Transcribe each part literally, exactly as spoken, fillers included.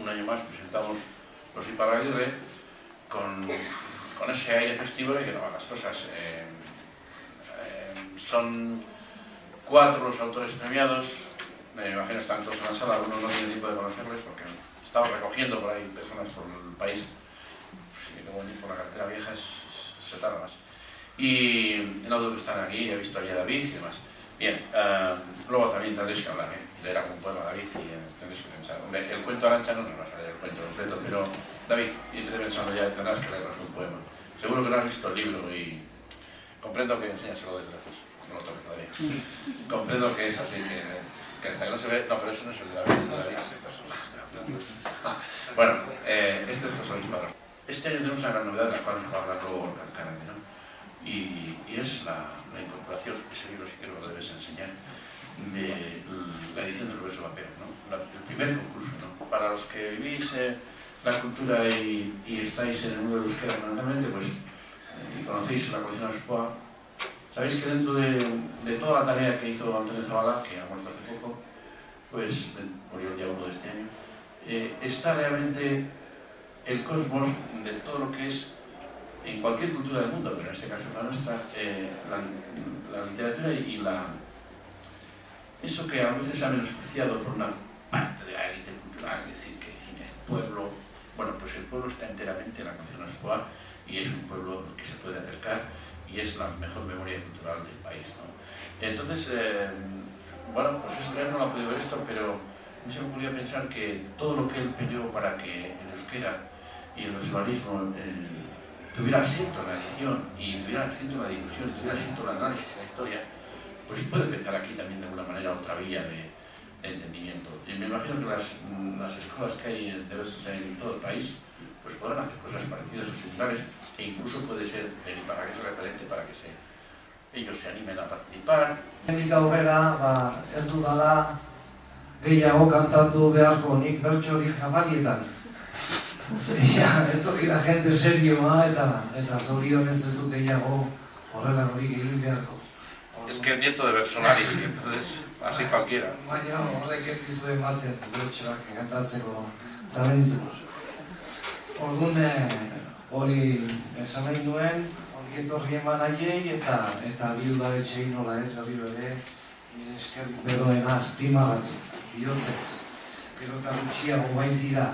un año más presentamos Los Iparraguirre con, con ese aire festivo de que no van las cosas. Eh, eh, son cuatro los autores premiados, me imagino están todos en la sala, algunos no tienen tiempo de conocerles porque estamos recogiendo por ahí personas por el país, y luego venir por la carretera vieja es, se tarda más. Y no dudo que están aquí, he visto allí a David y demás. Bien, uh, luego también tendréis que hablar, ¿eh? Leer algún poema David y eh, tendréis que pensar. Hombre, el cuento Arantxa no nos va a salir el cuento completo, pero David, y empecé pensando ya, tendrás que leernos un poema. Seguro que no has visto el libro y comprendo que enséñaselo desde lejos, no lo toques todavía. Comprendo que es así, que, que hasta que no se ve, no, pero eso no es el de David, el de David. Bueno, eh, este es José Luis Padrón. Este año tenemos una gran novedad de la cual nos va a hablar luego Carmen, ¿no? Y, y es la, la incorporación, ese libro sí que lo debes enseñar, de la edición del verso vapero, ¿no? La, el primer concurso, ¿no? Para los que vivís eh, la cultura y, y estáis en el mundo de euskera fundamentalmente, pues, eh, y conocéis la colección Aspoa, sabéis que dentro de, de toda la tarea que hizo Antonio Zabala, que ha muerto hace poco, pues murió el día uno de este año, eh, está realmente el cosmos de todo lo que es en cualquier cultura del mundo, pero en este caso la nuestra, eh, la, la literatura y la... eso que a veces se ha menospreciado por una parte de la élite cultural, es decir, que el pueblo, bueno, pues el pueblo está enteramente en la canción Aspoa y es un pueblo que se puede acercar y es la mejor memoria cultural del país, ¿no? Entonces, eh, bueno, pues este no lo ha podido ver esto, pero me se me ocurrió pensar que todo lo que él peleó para que el euskera y el nacionalismo eh, tuviera asiento en la edición y tuviera asiento en la discusión y tuviera asiento en el análisis de la historia, pues puede empezar aquí también de alguna manera otra vía de, de entendimiento. Y me imagino que las, las escuelas que hay de veces en todo el país pues podrán hacer cosas parecidas o similares e incluso puede ser el Iparraguirre referente para que se, ellos se animen a participar. Hemendik aurrera, ba, ez dudala gehiago kantatu beharko nik bertsorik jamarietan. Ja, ez hori da jente serioa eta eta zorionez ez dut gehiago horrelakorik egin beharko. Es que es nieto de Versolari, entonces así cualquiera. Baina horrek ez dizu ematen bertsoak kantatzeko talentu. Orduan hori esan nahi nuen, ongi etorri eman nahiei eta eta bi udaletxeei nola ez berriro ere esker beroena azpimagatu, bihotzez. Gero eta gutxiago baitira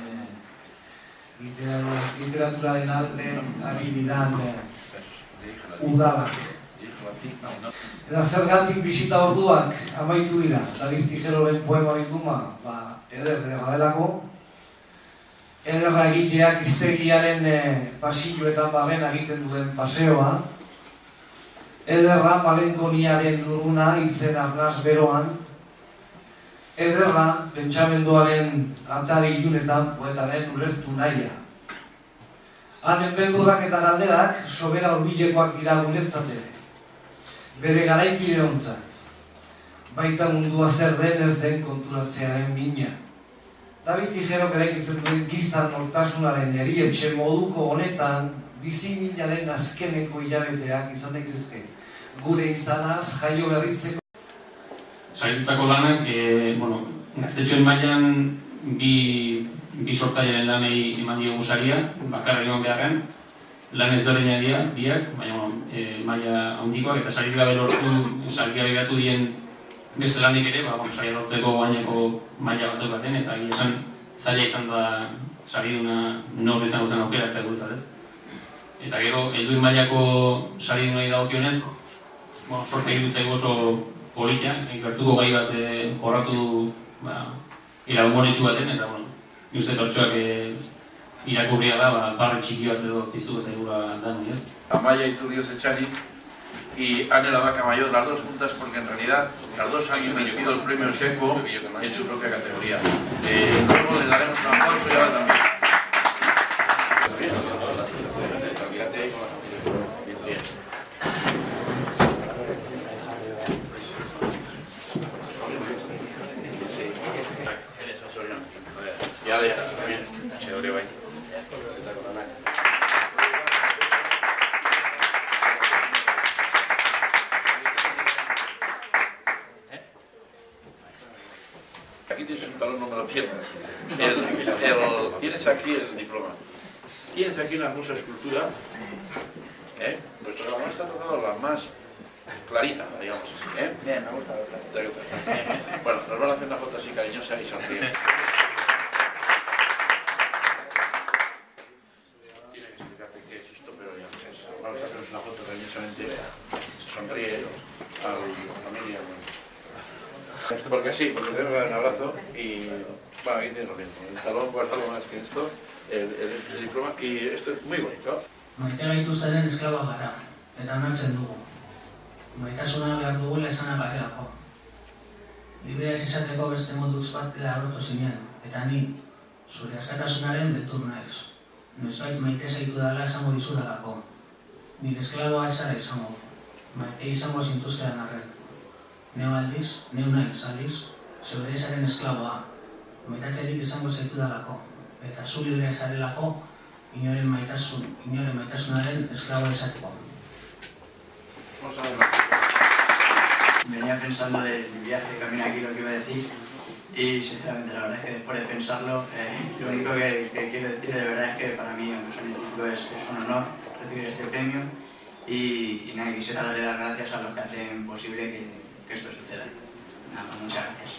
literaturaren alde ari diran udalak. Eta zergatik bisita orduak amaitu dira, David Tijeroren poema bilduma, ba, eder ederra delako. Ederra egileak hiztegiaren pasilloetan barren egiten duen paseoa. Ederra malenkoniaren lurruna hitzen arnaz beroan. Ederra pentsamenduaren atari ilunetan poetaren ulertu nahia. Hanen beldurrak eta galderak sobera hurbilekoak dira guretzat ere. Bere garaikide ontzat. Baita mundua zer den ez den konturatzearen mina. David Tijerok eraikitzen duen gizan nortasunaren erietxe moduko honetan bizimilaren azkeneko hilabeteak izan daitezke. Gure izanaz jaio berritzeko. Saritutako lanak, e, bueno, gaztetxoen mailan bi, bi sortzailearen lanei eman diegu saria, bakarra egon beharren, lan ezberdinak dira, biak, baina bueno, e, maila handikoak eta sarik gabe lortu, sarik gabe gatu dien beste lanik ere, ba, bueno, saria lortzeko gaineko maila batzuk baten, eta egia esan zaila izan da sariduna nor izango zen aukeratzea gurtzat, Eta gero, helduen mailako saridunari dagokionez, bueno, sorte iruditzen zaigu oso politia, gertuko gai bat jorratu du ba, ira humoretsu baten, eta bueno, ni uste pertsoak e, irakurria da, ba, barre txiki bat edo piztuko zaigula dan, ez? Amaya y Turio Sechari y Ane la Vaca Mayor, las dos juntas, porque en realidad las dos han recibido el premio Seco en su propia categoría. Eh, luego le daremos un aplauso y ahora también. Ya le está bien, se lo ahí. Aquí tienes un talón, no me lo pierdas. El, el, tienes aquí el diploma. Tienes aquí una hermosa escultura. ¿Eh? Pues la más está tocado la más clarita, digamos así. ¿Eh? Bien, me ha gustado. ¿Te gusta? Bueno, nos van a hacer una foto así cariñosa y sonriente. Tiene que explicarte qué es esto, pero ya es. Vamos a hacer una foto cariñosamente. Sonríe a la familia. Porque así, porque te voy a dar un abrazo y... Bueno, aquí tienes lo mismo. El talón cuesta algo más que esto, el, el, el diploma, y esto es muy bonito. Maite gaituztenen esklaba gara, eta onartzen dugu. Maitasuna behar dugula esana garelako. Librea ez izateko beste modutz bat laboratu zinen, eta ni zure askatasunaren beldur naiz. Noizbait maite zaitu dela esango dizudalako. Nire esklaboa ez zara izango. Maite izango zintuzkedan arren. Neu aldiz, neu naiz aldiz, zeure ezaren esklaboa. Maitatzerik izango zaitu dalako. Eta zu libre zarelako, inoren maitasun, inoren maitasunaren esklabo esateko. Venía pensando del viaje de camino aquí lo que iba a decir y sinceramente la verdad es que después de pensarlo eh, lo único que, que quiero decir de verdad es que para mí aunque soy científico es, es un honor recibir este premio y, y nada, quisiera darle las gracias a los que hacen posible que, que esto suceda. Nada, muchas gracias.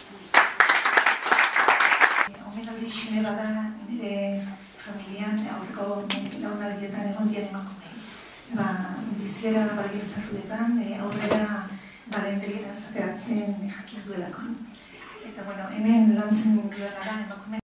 Omenaldi xime bada nire familian aurreko launaldietan egon diren emakumei. Ba, bizera balientzatuetan aurrera balentegira zateratzen jakin duelako. Eta bueno, hemen lantzen duenara emakume